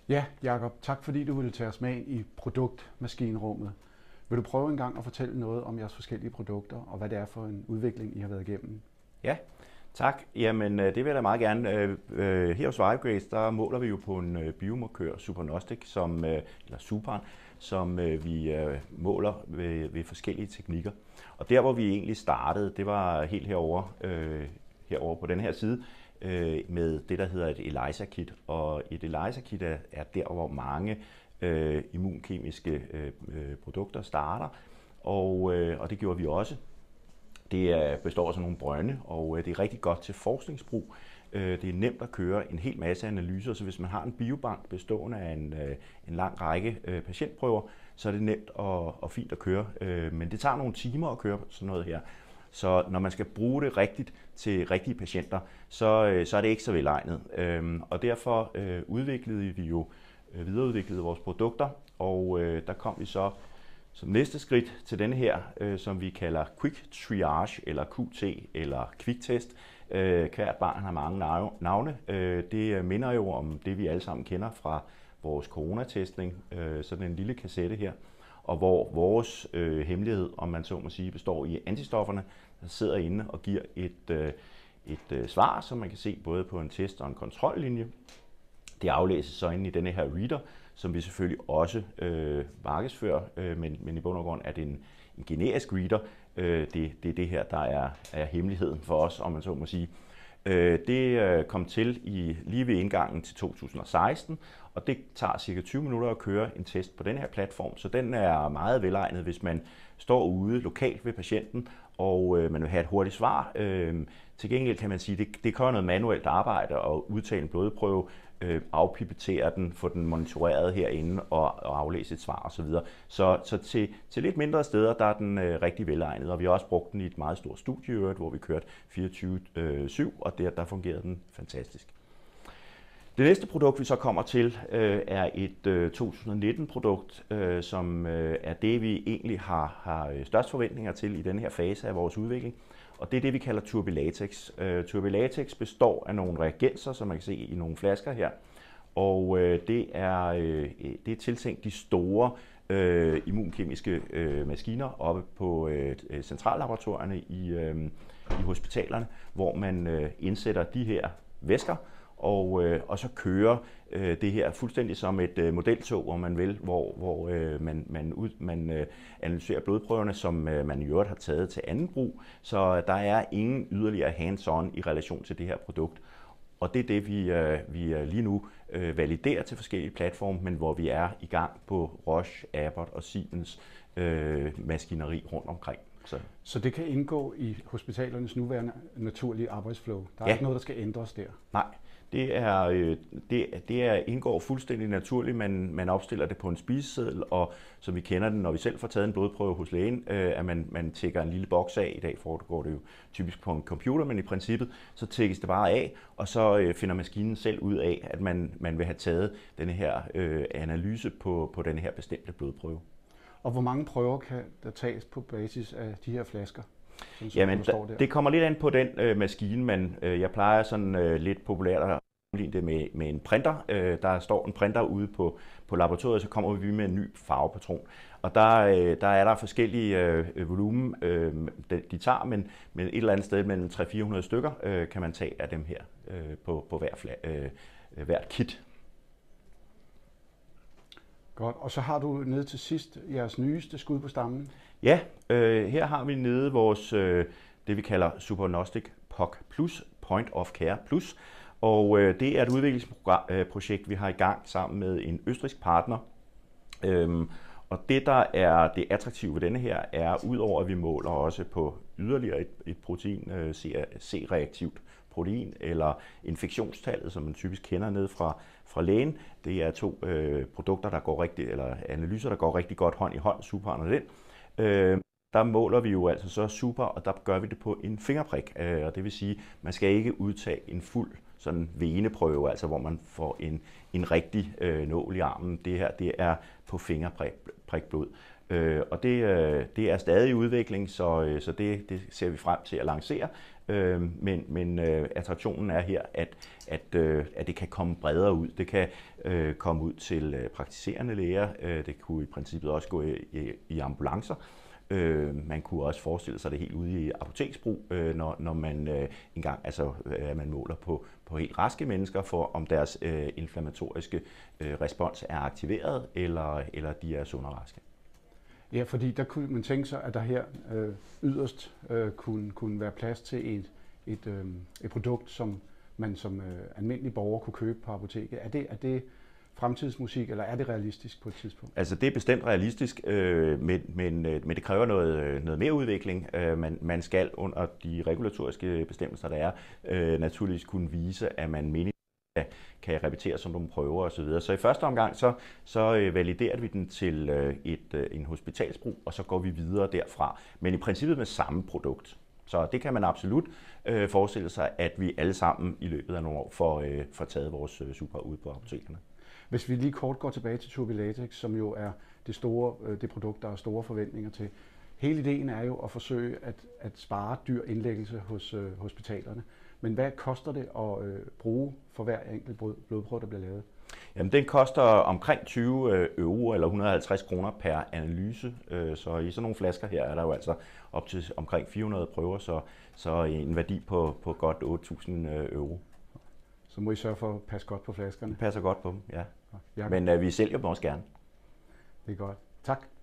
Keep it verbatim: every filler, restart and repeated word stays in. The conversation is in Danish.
Ja, Jakob, tak fordi du ville tage os med ind i produktmaskinrummet. Vil du prøve en gang at fortælle noget om jeres forskellige produkter, og hvad det er for en udvikling, I har været igennem? Ja, tak. Jamen, øh, det vil jeg da meget gerne. Øh, øh, Her hos Vivegrace, der måler vi jo på en øh, biomarkør, Supernostic, som, øh, eller Superen, som øh, vi øh, måler ved, ved forskellige teknikker. Og der, hvor vi egentlig startede, det var helt herovre, øh, herovre på den her side, øh, med det, der hedder et ELISA-kit. Og et ELISA-kit er, er der, hvor mange øh, immunkemiske øh, øh, produkter starter, og, øh, og det gjorde vi også. Det består af sådan nogle brønde, og det er rigtig godt til forskningsbrug. Det er nemt at køre en hel masse analyser, så hvis man har en biobank bestående af en, en lang række patientprøver, så er det nemt og, og fint at køre. Men det tager nogle timer at køre sådan noget her. Så når man skal bruge det rigtigt til rigtige patienter, så, så er det ikke så velegnet. Og derfor udviklede vi jo, videreudviklede vores produkter, og der kom vi så som næste skridt til denne her, øh, som vi kalder Quick Triage, eller Q T, eller Quick Test. Øh, hvert barn har mange navne. Øh, det minder jo om det, vi alle sammen kender fra vores coronatestning, øh, sådan en lille kassette her, og hvor vores øh, hemmelighed, om man så må sige, består i antistofferne, der sidder inde og giver et, øh, et øh, svar, som man kan se både på en test og en kontrollinje. Det aflæses så inde i denne her reader, som vi selvfølgelig også øh, markedsfører, øh, men, men i bund og grund er det en, en generisk reader. Øh, det, det er det her, der er, er hemmeligheden for os, om man så må sige. Øh, det øh, kom til i, lige ved indgangen til to tusind og seksten, og det tager cirka tyve minutter at køre en test på den her platform, så den er meget velegnet, hvis man står ude lokalt ved patienten, og øh, man vil have et hurtigt svar. Øh, til gengæld kan man sige, at det, det kræver noget manuelt arbejde at udtage en blodprøve, øh, afpipettere den, få den monitoreret herinde og, og aflæse et svar osv. Så, så til, til lidt mindre steder, der er den øh, rigtig velegnet, og vi har også brugt den i et meget stort studie, hvor vi kørte fireogtyve syv, og der, der fungerede den fantastisk. Det næste produkt, vi så kommer til, øh, er et øh, to tusind og nitten-produkt, øh, som øh, er det, vi egentlig har, har størst forventninger til i denne her fase af vores udvikling. Og det er det, vi kalder Turbilatex. Uh, Turbilatex består af nogle reagenser, som man kan se i nogle flasker her. Og uh, det, er, uh, det er tiltænkt de store uh, immunkemiske uh, maskiner oppe på uh, centrallaboratorierne i, uh, i hospitalerne, hvor man uh, indsætter de her væsker, og, øh, og så kører øh, det her fuldstændig som et øh, modeltog, hvor man vil, hvor, hvor øh, man, man, ud, man øh, analyserer blodprøverne, som øh, man i øvrigt har taget til anden brug. Så der er ingen yderligere hands-on i relation til det her produkt. Og det er det, vi, øh, vi lige nu øh, validerer til forskellige platforme, men hvor vi er i gang på Roche, Abbott og Siemens øh, maskineri rundt omkring. Så. Så det kan indgå i hospitalernes nuværende naturlige arbejdsflow? Der er ja. ikke noget, der skal ændres der? Nej. Det, er, det, det er, indgår fuldstændig naturligt. Man, man opstiller det på en spiseseddel, og som vi kender den, når vi selv får taget en blodprøve hos lægen, øh, at man, man tækker en lille boks af. I dag foregår det jo typisk på en computer, men i princippet så tækkes det bare af, og så øh, finder maskinen selv ud af, at man, man vil have taget denne her øh, analyse på, på denne her bestemte blodprøve. Og hvor mange prøver kan der tages på basis af de her flasker? Sådan, Jamen, der, det kommer lidt an på den øh, maskine, men øh, jeg plejer sådan øh, lidt populært at sammenligne det med, med en printer. Øh, der står en printer ude på, på laboratoriet, så kommer vi med en ny farvepatron. Og der, øh, der er der forskellige øh, volumen, øh, de, de tager, men, men et eller andet sted mellem tre hundrede til fire hundrede stykker øh, kan man tage af dem her øh, på, på hver fla- øh, hvert kit. Godt, og så har du nede til sidst jeres nyeste skud på stammen. Ja, øh, her har vi nede vores, øh, det vi kalder Supernostic P O C Plus, Point of Care Plus. Og øh, det er et udviklingsprojekt, vi har i gang sammen med en østrigsk partner. Øhm, og det, der er det attraktive ved denne her, er udover at vi måler også på yderligere et, et protein, øh, C-reaktivt protein, eller infektionstallet, som man typisk kender ned fra, fra lægen. Det er to øh, produkter, der går rigtig, eller analyser, der går rigtig godt hånd i hånd, Superen og den. Øh, der måler vi jo altså så super, og der gør vi det på en fingerprik. Øh, og det vil sige, at man skal ikke udtage en fuld sådan veneprøve, altså hvor man får en, en rigtig øh, nål i armen. Det her, det er på fingerprikblod. Øh, og det, øh, det er stadig i udvikling, så, øh, så det, det ser vi frem til at lancere. Øh, men men øh, attraktionen er her, at, at, øh, at det kan komme bredere ud. Det kan øh, komme ud til øh, praktiserende læger. Øh, det kunne i princippet også gå i, i, i ambulancer. Øh, man kunne også forestille sig det helt ude i apoteksbrug, øh, når, når man øh, engang altså, øh, man måler på, på helt raske mennesker for, om deres øh, inflammatoriske øh, respons er aktiveret, eller, eller de er sunde og raske. Ja, fordi der kunne man tænke sig, at der her øh, yderst øh, kunne, kunne være plads til et, et, øh, et produkt, som man som øh, almindelig borger kunne købe på apoteket. Er det, er det fremtidsmusik, eller er det realistisk på et tidspunkt? Altså det er bestemt realistisk, øh, men, men, øh, men det kræver noget, noget mere udvikling. Øh, man, man skal under de regulatoriske bestemmelser, der er, øh, naturligvis kunne vise, at man mener, kan repetere som nogle prøver osv. Så, så i første omgang så, så øh, validerer vi den til øh, et, øh, en hospitalsbrug, og så går vi videre derfra. Men i princippet med samme produkt. Så det kan man absolut øh, forestille sig, at vi alle sammen i løbet af nogle år får, øh, får taget vores øh, super ud på apotekerne. Hvis vi lige kort går tilbage til TurbiLatex, som jo er det, store, øh, det produkt, der er store forventninger til. Hele ideen er jo at forsøge at, at spare dyr indlæggelse hos øh, hospitalerne. Men hvad koster det at øh, bruge for hver enkelt blodprøve, der bliver lavet? Jamen, den koster omkring tyve euro eller et hundrede og halvtreds kroner per analyse. Så i sådan nogle flasker her er der jo altså op til omkring fire hundrede prøver, så, så en værdi på, på godt otte tusind euro. Så må I sørge for at passe godt på flaskerne? Vi passer godt på dem, ja. ja. Men uh, vi sælger dem også gerne. Det er godt. Tak.